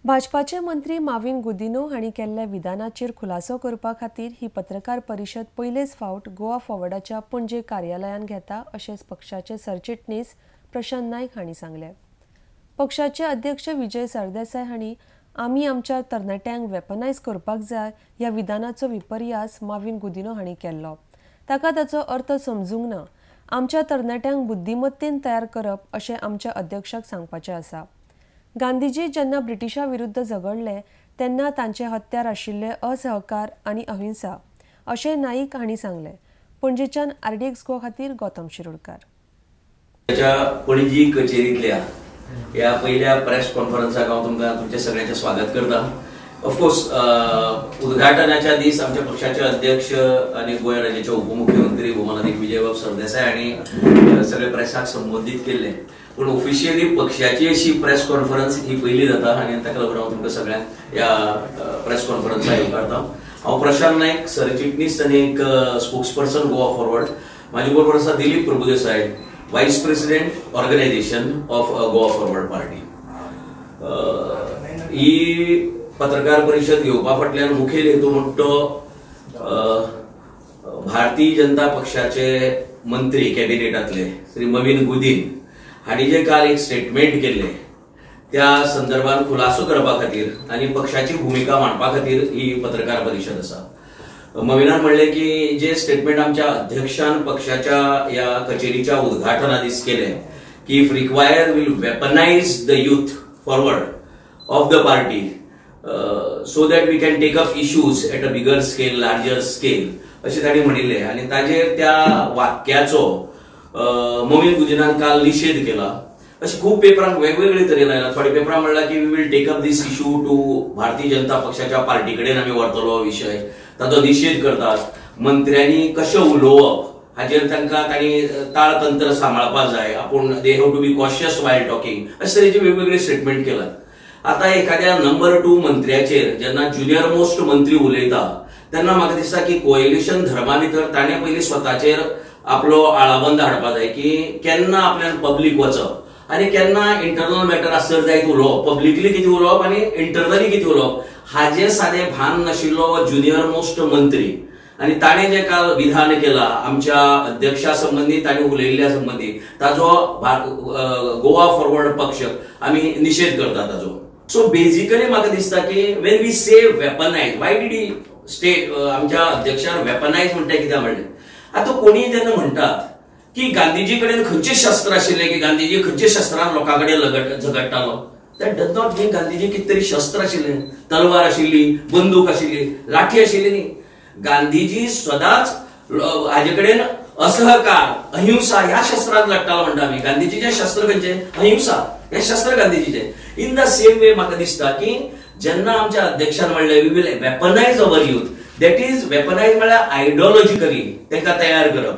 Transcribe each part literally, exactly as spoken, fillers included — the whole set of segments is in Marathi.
भाजपाचे मंत्री माविन गुदिन्हो हांणी केल्ल्या विधानाचेर खुलासो करपा खातीर ही पत्रकार परिशद पयलेच फावट गोवा फॉरवर्डाच्या पणजे कार्यालयान घेता अशें पक्षाचे सरचिटणीस प्रशांत नायक हांणी सांगलें। पक्षाचे अध्यक्ष विजय सरदेसाय हांणी आमी आमच्या तरणाट्यांक वेपनायज करपाक जाय ह्या विधानाचो विपर्यास माविन गुदिन्हो हांणी केल्लो। ताका ताचो अर्थ समजूंक ना। आमच्या तरणाट्यांक बुद्धिमत्तेन तयार करप अशें आमच्या अध्यक्षाक सांगपाचें आसा। गांधीजी जेन्ना ब्रिटिशा विरुद्ध झगडले तेन्ना तांचे हत्यार आशिल्ले असहकार आनी अहिंसा अशें नाईक हांणी सांगलें। पणजेच्यान आरडीएक्स गोवा खातीर गौतम शिरोडकार। पणजी कचेरींतल्या ह्या पहिल्या प्रेस कॉन्फरन्साक हांव तुमकां तुमचे सगळ्यांचे स्वागत करता। ऑफकोर्स उद्घाटनाच्या दीस आमच्या पक्षाचे अध्यक्ष आणि गोंय राज्याचे उपमुख्यमंत्री भौमानाधिक विजय सरदेसाय हांणी सगळे प्रेसाक संबोधीत केले, पण ऑफिशियली पक्षाची अशी प्रेस कॉन्फरन्स ही पहिली जाता आणि ताका लागून हांव तुमकां सगळ्यांक ह्या प्रेस कॉन्फरन्साक येवकारता। हांव प्रशांत नायक, सरचिटणीस आनी एक स्पोक्सपर्सन गोवा फॉरवर्ड। म्हाजे बरोबर आसा Dilip Prabhudesai, vice president organisation of Goa forward party. ही पत्रकार परिषद घेवपा फाटल्यान मुखेल हेतू म्हणतो भारतीय जनता पक्षाचे मंत्री कॅबिनेटांतले श्री माविन गुदिन्हो हांणी जे काल एक स्टेटमेंट केले त्या संदर्भात खुलासो करपा खातीर आनी पक्षाची भूमिका मांडपा खातीर ही पत्रकार परिषद आसा। माविनान म्हणले की जे स्टेटमेंट आमच्या अध्यक्षान पक्षाच्या या कचेरीच्या उद्घाटना दीस केले की if require will weaponise the youth forward of the party so that we can take up issues at a bigger scale, larger scale अशें तांणी म्हणिल्ले आनी ताजेर त्या वाक्याचो माविन गुदिन्हान काल निषेध केला। अशें खूब पेपरांक वेगवेगळे तरेन आयला। थोड्या पेपरांक म्हणला की we will take up this issue to Bharatiya Janata पक्षाच्या पार्टी कडेन आमी व्हरतलो विशय, ताचो निषेध करतात। मंत्र्यांनी कशें उलोवप हाजेर तांकां तांणी ताळतंत्र सांबाळपा जाय, आपूण they have to be cautious while talking अशे तरेचे वेगवेगळे स्टेटमेंट केलात। आता एखाद्या नंबर टू मंत्र्याचेर जेन्ना ज्युनियर मोस्ट मंत्री उलयता तेन्ना म्हाका दिसता की कोएलिशन धर्मा भितर ताणें पयलीं स्वताचेर आपलो आळाबंद हाडपा जाय की केन्ना आपल्यान पब्लीक वचप आनी केन्ना इंटरनल मॅटर आसत जायत उलोवप, पब्लिकली कितें उलोवप आनी इंटरनली कितें उलोवप हाजें सादें भान नाशिल्लो ज्युनियर मोस्ट मंत्री। आनी ताणें जे काल विधान केला आमच्या अध्यक्षा संबंधी ताणें उलयिल्ल्या संबंधी ताजो गोवा फॉरवर्ड पक्ष आमी निषेध करता ताजो। सो बेसिकली म्हाका दिसता की when we say weaponise, why did he state आमच्या अध्यक्षान वेपनाइज म्हणटा कित्याक म्हणलें। आता कोणी जेन्ना म्हणटात की गांधीजी कडेन खंयचे शस्त्र आशिल्ले की गांधीजी खंयचे शस्त्रान लोकां कडेन झगडटालो, that does not mean Gandhiji कितें तरी शस्त्र आशिल्ले, तलवार आशिल्ली, बंदूक आशिल्ली, लाठी आशिल्ली न्ही। गांधीजी सदांच हाजे कडेन असहकार, अहिंसा ह्या शस्त्रान लढटालो म्हणटा आमी। गांधीजीचे शस्त्र खंयचे? अहिंसा हे शस्त्र गांधीजीचे। इन द सेम वे म्हाका दिसता की जेन्ना आमच्या अध्यक्षान म्हणलें we will weaponise our youth, that is weaponise म्हळ्यार आयडियोलॉजिकली तांकां तयार करप,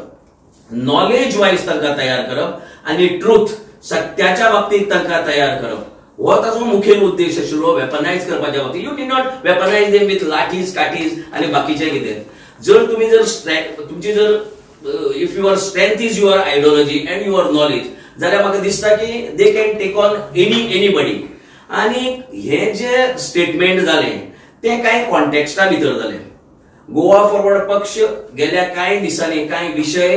नॉलेज वायज तांकां तयार करप आनी ट्रुथ सत्याच्या बाबतींत तांकां तयार करप हो ताचो मुखेल उद्देश आशिल्लो वेपनाइज करपाच्या बाबतींत। You did not weaponise them with lathis काठीज आनी बाकीचें कितें। जर तुमी जर तुमची जर if your strength is your ideology and your knowledge जाल्यार म्हाका दिसता की they can take on any anybody. आनी हे जे स्टेटमेंट जालें तें कांय कॉन्टेक्स्टा भितर जालें। गोवा फॉरवर्ड पक्ष गेल्या कांय दिसांनी कांय विशय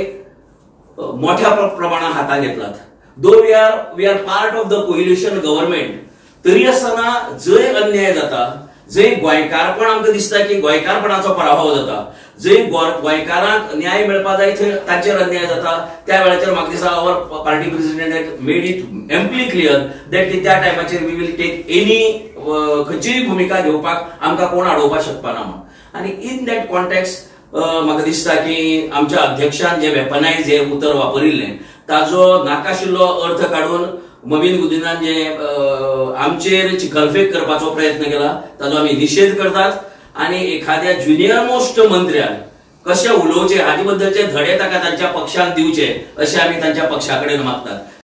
मोठ्या प्रमाणात हातांत घेतलात। Though we are we are part of the coalition government, तरी आसतना जंय अन्याय जाता, जंय गोंयकारपण आमकां दिसता की गोंयकारपणाचो पराभव जाता, जंय गोंयकारांक न्याय मेळपा जाय थंय तांचेर अन्याय जाता, त्या वेळाचेर म्हाका दिसता our party president made it amply clear that की त्या टायमाचेर वी विल टेक एनी खंयचीय भूमिका घेवपाक आमकां कोण अडोवपाक शकपा ना म्हणून। आनी इन दॅट कॉन्टेक्स्ट म्हाका दिसता की आमच्या अध्यक्षान जे वेपनाइज हे उतर वापरिल्लें ताजो नाकाशिल्लो अर्थ काडून माविन गुदिन्हान जे आमचेर चिखलफेक करपाचो प्रयत्न केला ताजो आमी निषेध करतात। आनी एखाद्या ज्युनियर मोस्ट मंत्र्यान कशें उलोवचें हाजे बद्दलचे धडे ताका तांच्या पक्षान दिवचे अशें आमी तांच्या पक्षा कडेन मागतात।